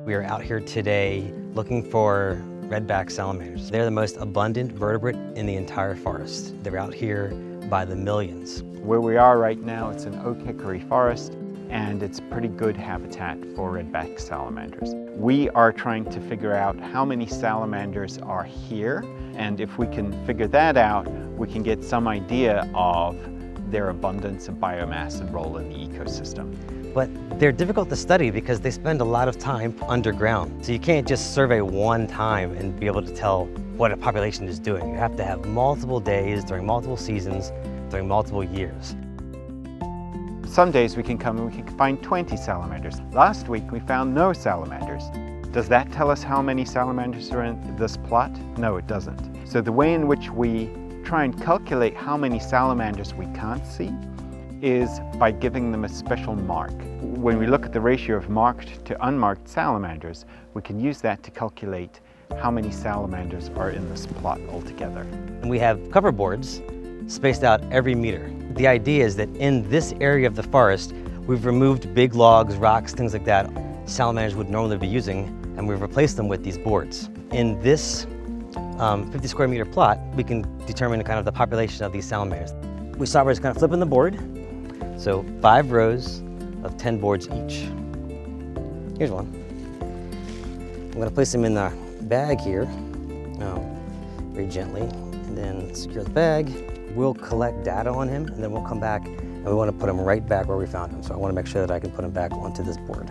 We are out here today looking for redback salamanders. They're the most abundant vertebrate in the entire forest. They're out here by the millions. Where we are right now, it's an oak hickory forest, and it's pretty good habitat for redback salamanders. We are trying to figure out how many salamanders are here, and if we can figure that out, we can get some idea of their abundance of biomass and role in the ecosystem. But they're difficult to study because they spend a lot of time underground. So you can't just survey one time and be able to tell what a population is doing. You have to have multiple days during multiple seasons, during multiple years. Some days we can come and we can find 20 salamanders. Last week we found no salamanders. Does that tell us how many salamanders are in this plot? No, it doesn't. So the way in which we try and calculate how many salamanders we can't see is by giving them a special mark. When we look at the ratio of marked to unmarked salamanders, we can use that to calculate how many salamanders are in this plot altogether. And we have cover boards spaced out every meter. The idea is that in this area of the forest, we've removed big logs, rocks, things like that salamanders would normally be using, and we've replaced them with these boards. In this 50 square meter plot, we can determine kind of the population of these salamanders. We start by just kind of flipping the board. So 5 rows of 10 boards each. Here's one. I'm going to place them in the bag here, very gently, and then secure the bag. We'll collect data on him, and then we'll come back, and we want to put him right back where we found him. So I want to make sure that I can put him back onto this board.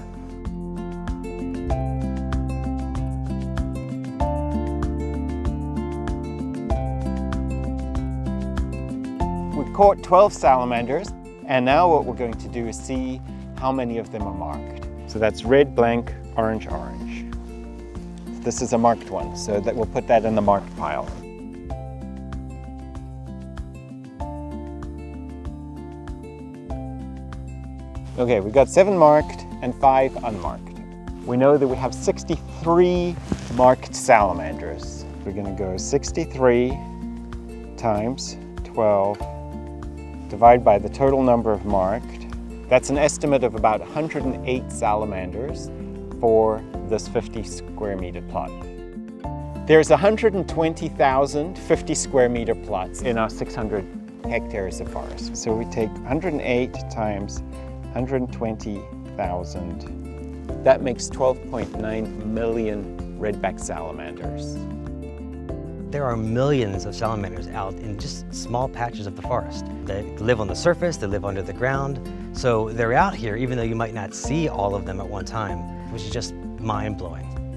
We've caught 12 salamanders. And now what we're going to do is see how many of them are marked. So that's red, blank, orange, orange. This is a marked one, so that we'll put that in the marked pile. Okay, we've got 7 marked and 5 unmarked. We know that we have 63 marked salamanders. We're going to go 63 times 12 divide by the total number of marked. That's an estimate of about 108 salamanders for this 50 square meter plot. There's 120,000 50 square meter plots in our 600 hectares of forest. So we take 108 times 120,000. That makes 12.9 million redback salamanders. There are millions of salamanders out in just small patches of the forest. They live on the surface, they live under the ground. So they're out here even though you might not see all of them at one time, which is just mind-blowing.